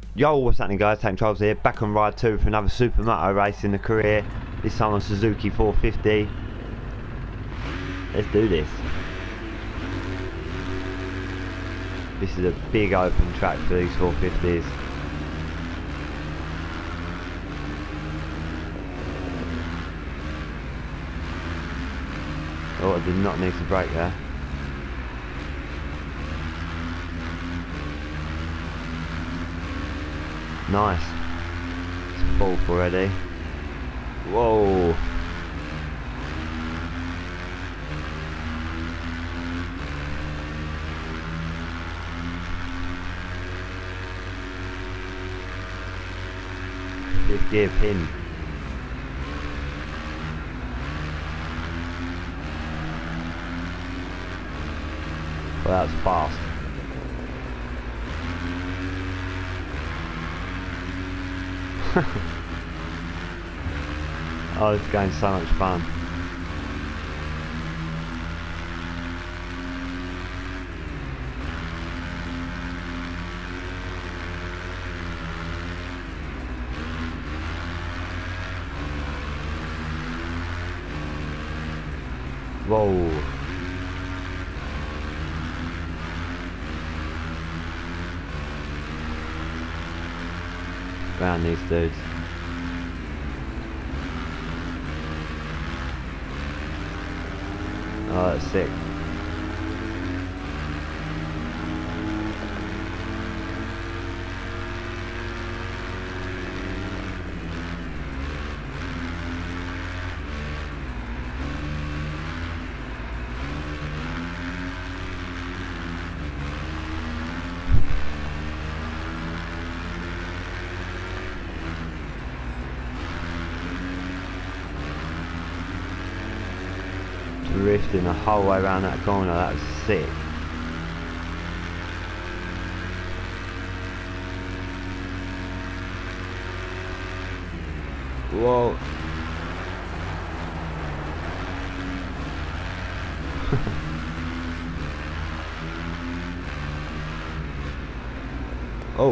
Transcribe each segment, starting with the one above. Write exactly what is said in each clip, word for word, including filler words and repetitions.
Yo, what's happening guys, Tank Trials here, back on Ride two for another Supermoto race in the career, this time on Suzuki four fifty. Let's do this. This is a big open track for these four fifties. Oh, I did not need to brake there. Nice. It's fourth already. Whoa. Fifth gear pin. Well, that's fast. Oh, this game's so much fun. Whoa. Around these dudes. Oh, that's sick. Drifting the whole way around that corner, that was sick. Whoa. Oh.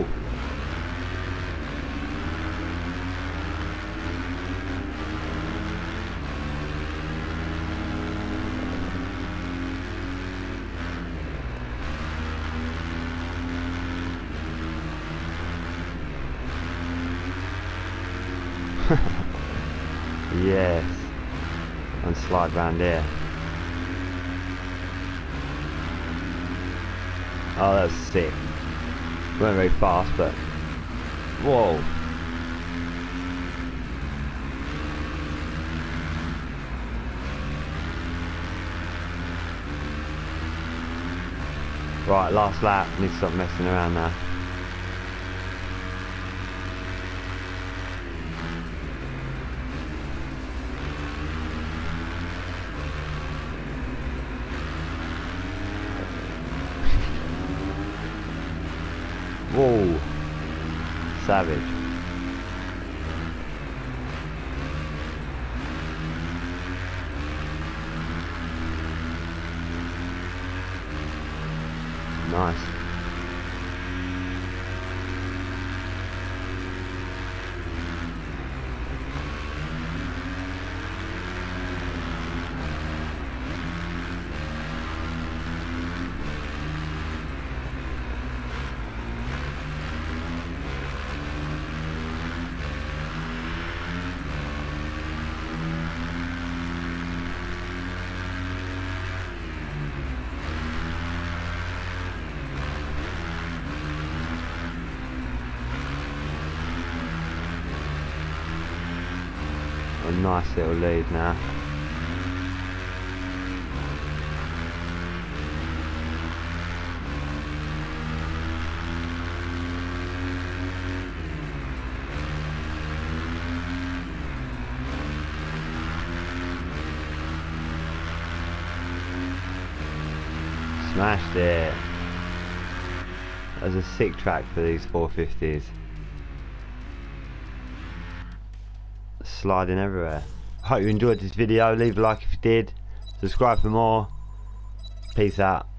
Yes, and slide round here. Oh, that's sick. Weren't very fast, but whoa. Right, last lap. Need to stop messing around now. Whoa, savage. Nice. A nice little lead now. Smashed it. That was a sick track for these four fifties. Sliding everywhere. Hope you enjoyed this video. Leave a like if you did. Subscribe for more. Peace out.